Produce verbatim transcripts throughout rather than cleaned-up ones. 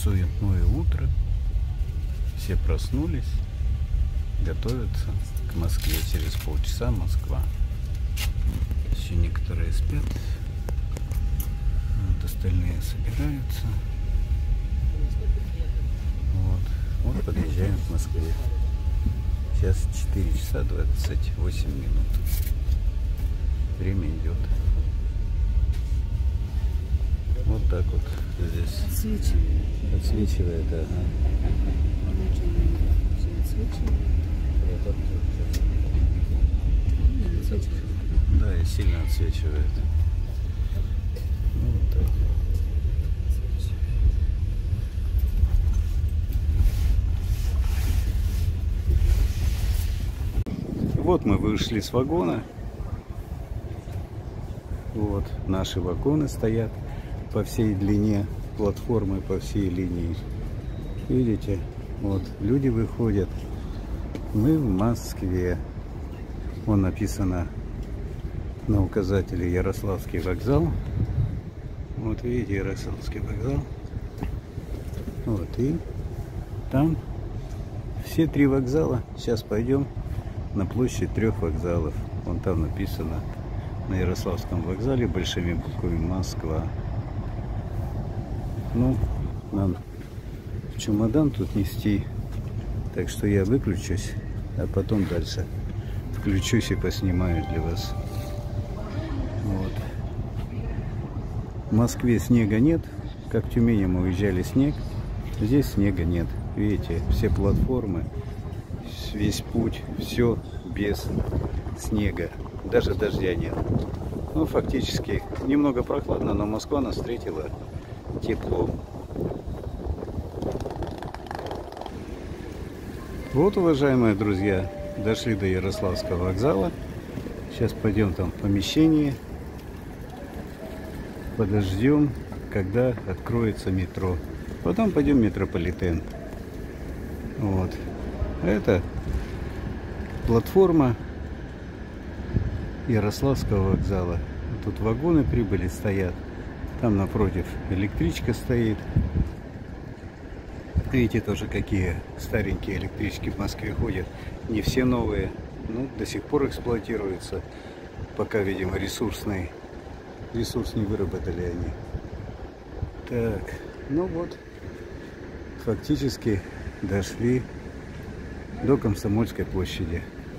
суетное утро. Все проснулись, готовятся к Москве. Через полчаса Москва. Еще некоторые спят. Вот остальные собираются. Вот, вот подъезжаем к Москве. Сейчас четыре часа двадцать восемь минут. Время идет. Вот так вот здесь Отсвечивает. Отсвечивает, ага. Да, и сильно отсвечивает. Ну, вот так. Вот мы вышли с вагона. Вот наши вагоны стоят по всей длине платформы, по всей линии. Видите, вот люди выходят. Мы в Москве. Вон написано на указателе Ярославский вокзал. Вот видите, Ярославский вокзал. Вот и там все три вокзала. Сейчас пойдем на площадь трех вокзалов. Вон там написано на Ярославском вокзале большими буквами Москва. Ну, нам чемодан тут нести, так что я выключусь, а потом дальше включусь и поснимаю для вас. Вот. В Москве снега нет, как в Тюмени мы уезжали, снег. Здесь снега нет. Видите, все платформы, весь путь, все без снега. Даже дождя нет. Ну, фактически, немного прохладно, но Москва нас встретила тепло. Вот, уважаемые друзья, дошли до Ярославского вокзала. Сейчас пойдем там в помещение. Подождем, когда откроется метро. Потом пойдем в метрополитен. Вот. Это платформа Ярославского вокзала. Тут вагоны прибыли, стоят. Там напротив электричка стоит. Видите, тоже какие старенькие электрички в Москве ходят. Не все новые, но до сих пор эксплуатируются. Пока, видимо, ресурсный ресурс не выработали они. Так, ну вот, фактически дошли до Комсомольской площади.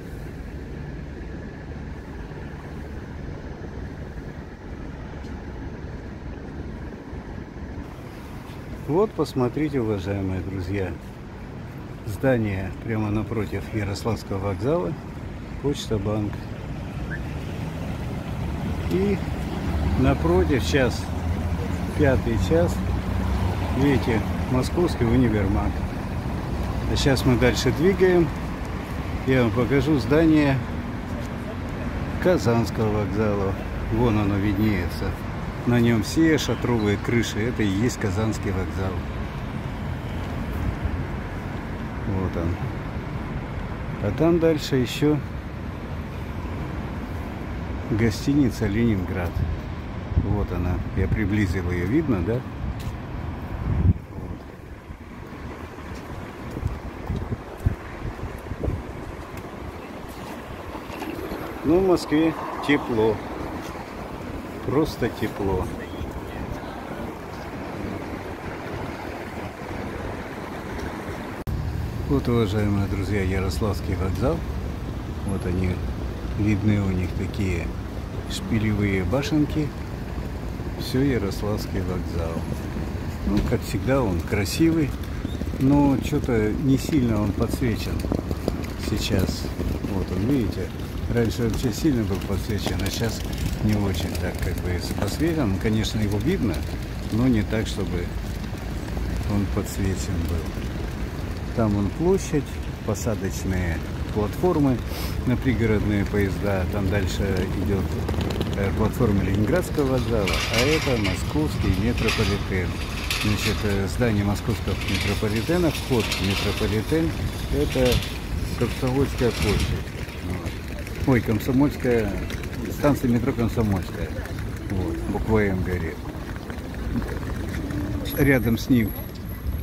Вот, посмотрите, уважаемые друзья, здание прямо напротив Ярославского вокзала, Почта Банк. И напротив, сейчас пятый час, видите, Московский универмаг. А сейчас мы дальше двигаем. Я вам покажу здание Казанского вокзала. Вон оно виднеется. На нем все шатровые крыши. Это и есть Казанский вокзал. Вот он. А там дальше еще гостиница Ленинград. Вот она. Я приблизил ее. Видно, да? Вот. Ну, в Москве тепло. Просто тепло. Вот, уважаемые друзья, Ярославский вокзал. Вот они, видны у них такие шпилевые башенки. Все Ярославский вокзал. Ну, как всегда, он красивый, но что-то не сильно он подсвечен сейчас. Вот он, видите, раньше вообще сильно был подсвечен, а сейчас не очень так, как бы посвечен. Конечно, его видно, но не так, чтобы он подсвечен был. Там он площадь, посадочные платформы на пригородные поезда. Там дальше идет платформа Ленинградского вокзала, а это Московский метрополитен. Значит, здание Московского метрополитена, вход в метрополитен, это Комсомольская площадь. Вот. Ой, Комсомольская, станция метро Комсомольская. Вот, буква М горит. Рядом с ним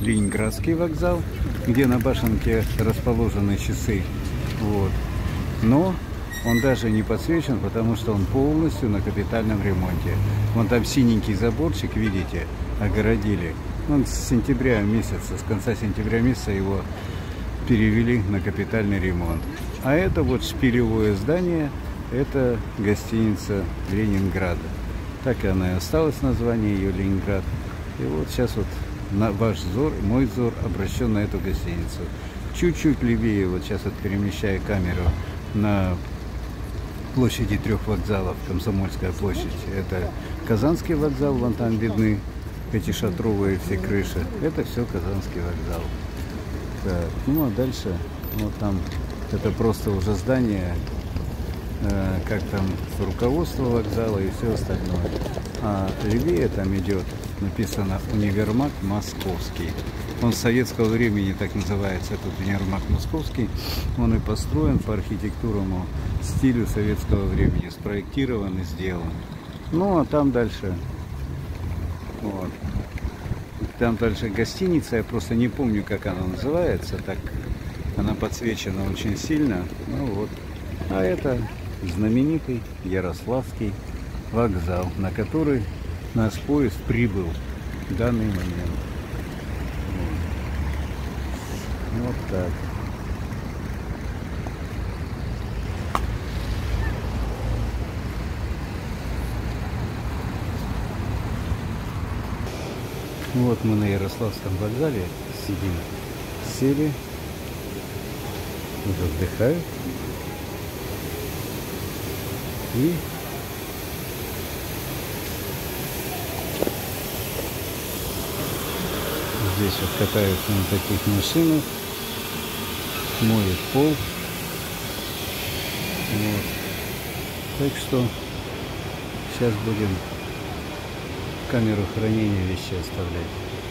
Ленинградский вокзал, где на башенке расположены часы. Вот. Но он даже не подсвечен, потому что он полностью на капитальном ремонте. Вон там синенький заборчик, видите, огородили. Он с сентября месяца, с конца сентября месяца его перевели на капитальный ремонт. А это вот шпилевое здание, это гостиница Ленинграда. Так и она и осталась, название ее Ленинград. И вот сейчас вот на ваш взор, мой взор обращен на эту гостиницу. Чуть-чуть левее, вот сейчас вот перемещаю камеру на площади трех вокзалов, Комсомольская площадь. Это Казанский вокзал, вон там видны эти шатровые все крыши. Это все Казанский вокзал. Так, ну а дальше, вот там, это просто уже здание, э, как там руководство вокзала и все остальное. А левее там идет, написано «Универмаг Московский». Он с советского времени так называется, этот универмаг Московский. Он и построен по архитектурному стилю советского времени, спроектирован и сделан. Ну а там дальше, вот, там дальше гостиница, я просто не помню, как она называется, так она подсвечена очень сильно. Ну вот, а это знаменитый Ярославский вокзал, на который наш поезд прибыл в данный момент. Вот, вот так. Вот мы на Ярославском вокзале сидим, сели, вот отдыхают. И здесь вот катаются на таких машинах, моют пол. Вот. Так что сейчас будем камеру хранения вещей оставлять.